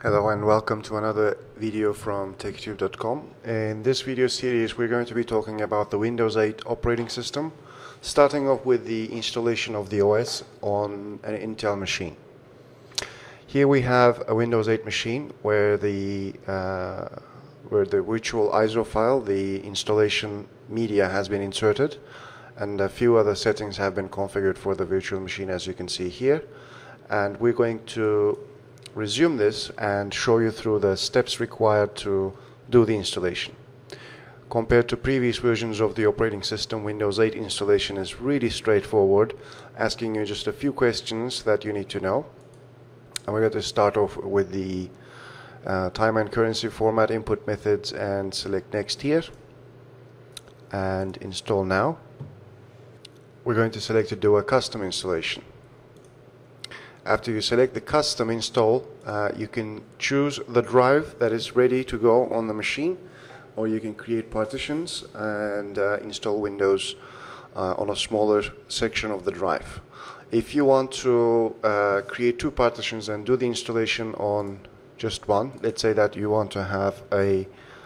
Hello and welcome to another video from techytube.com. In this video series we're going to be talking about the Windows 8 operating system, starting off with the installation of the OS on an Intel machine. Here we have a Windows 8 machine where the virtual ISO file, the installation media, has been inserted, and a few other settings have been configured for the virtual machine, as you can see here. And we're going to resume this and show you through the steps required to do the installation. Compared to previous versions of the operating system, Windows 8 installation is really straightforward, asking you just a few questions that you need to know. And we're going to start off with the time and currency format input methods and select next here and install now. We're going to select to do a custom installation. After you select the custom install, you can choose the drive that is ready to go on the machine, or you can create partitions and install Windows on a smaller section of the drive. If you want to create two partitions and do the installation on just one, let's say that you want to have a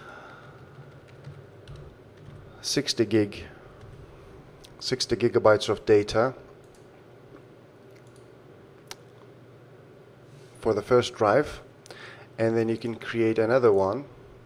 60 gigabytes of data for the first drive, and then you can create another one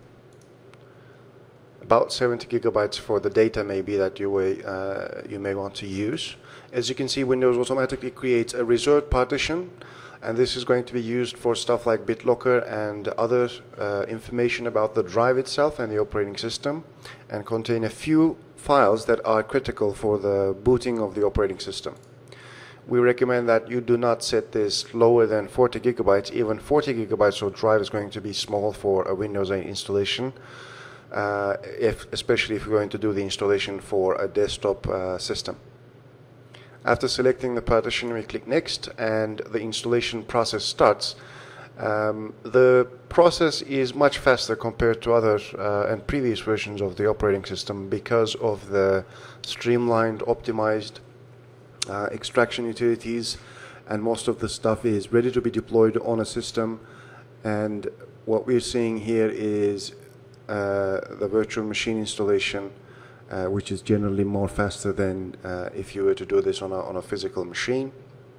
about 70 gigabytes for the data maybe that you may want to use. As you can see, Windows automatically creates a reserved partition, and this is going to be used for stuff like BitLocker and other information about the drive itself and the operating system, and contain a few files that are critical for the booting of the operating system. We recommend that you do not set this lower than 40 gigabytes. Even 40 gigabytes of drive is going to be small for a Windows 8 installation, especially if you're going to do the installation for a desktop system. After selecting the partition, we click Next, and the installation process starts. The process is much faster compared to other and previous versions of the operating system because of the streamlined, optimized extraction utilities, and most of the stuff is ready to be deployed on a system. And what we're seeing here is the virtual machine installation, which is generally more faster than if you were to do this on a physical machine.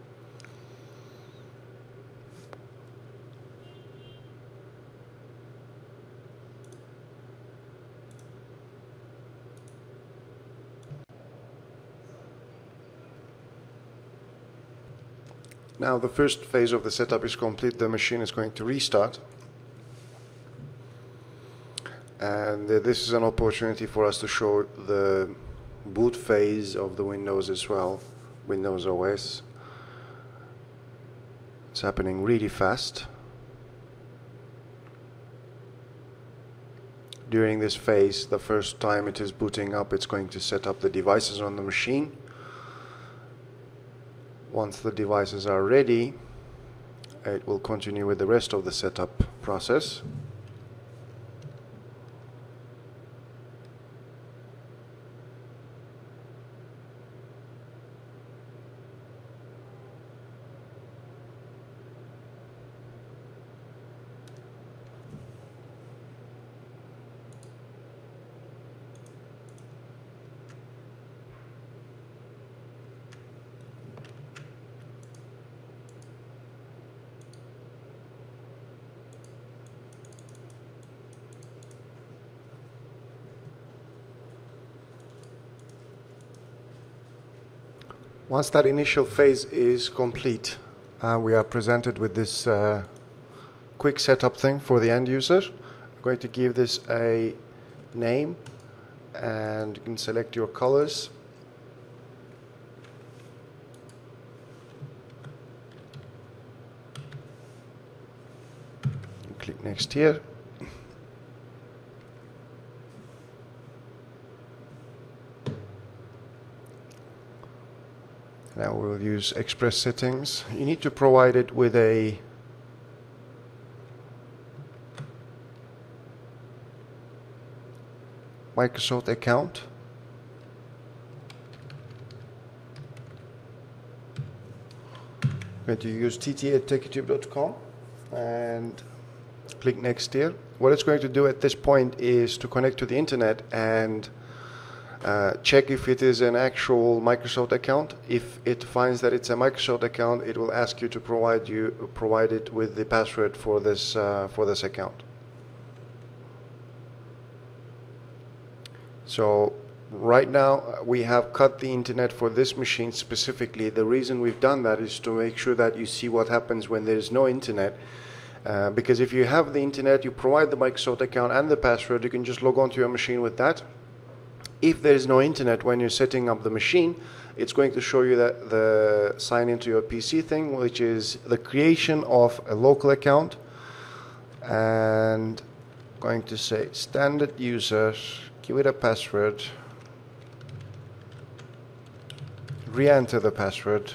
Now the first phase of the setup is complete. The machine is going to restart, and this is an opportunity for us to show the boot phase of the Windows as well, Windows OS. It's happening really fast. During this phase, the first time it is booting up, it's going to set up the devices on the machine. Once the devices are ready, it will continue with the rest of the setup process. Once that initial phase is complete, we are presented with this quick setup thing for the end user. I'm going to give this a name, and you can select your colors. Click Next here. Now we'll use Express settings. You need to provide it with a Microsoft account. I'm going to use tt@techytube.com, and click next here. What it's going to do at this point is to connect to the internet and check if it is an actual Microsoft account. If it finds that it's a Microsoft account, it will ask you to provide it with the password for this account. So right now we have cut the internet for this machine specifically. The reason we've done that is to make sure that you see what happens when there is no internet. Because if you have the internet, you provide the Microsoft account and the password, you can just log on to your machine with that. If there is no internet when you're setting up the machine, it's going to show you that the sign into your PC thing, which is the creation of a local account, and going to say standard user, give it a password, re-enter the password,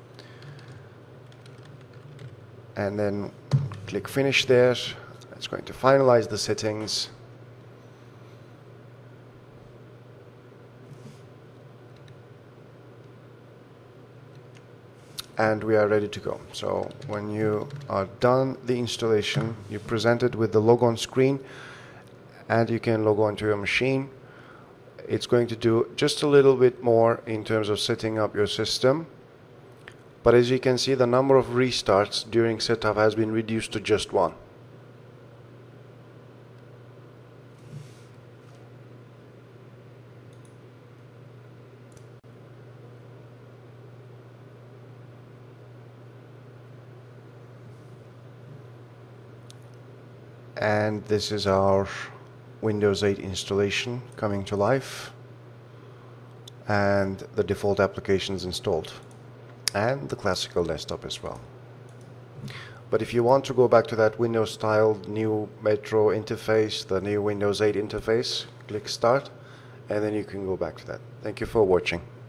and then click finish there. It's going to finalize the settings. And we are ready to go. So when you are done the installation, you're presented with the logon screen and you can log on to your machine. It's going to do just a little bit more in terms of setting up your system. But as you can see, the number of restarts during setup has been reduced to just one. And this is our Windows 8 installation coming to life, and the default applications installed, and the classical desktop as well. But if you want to go back to that Windows style new Metro interface, the new Windows 8 interface, click start, and then you can go back to that. Thank you for watching.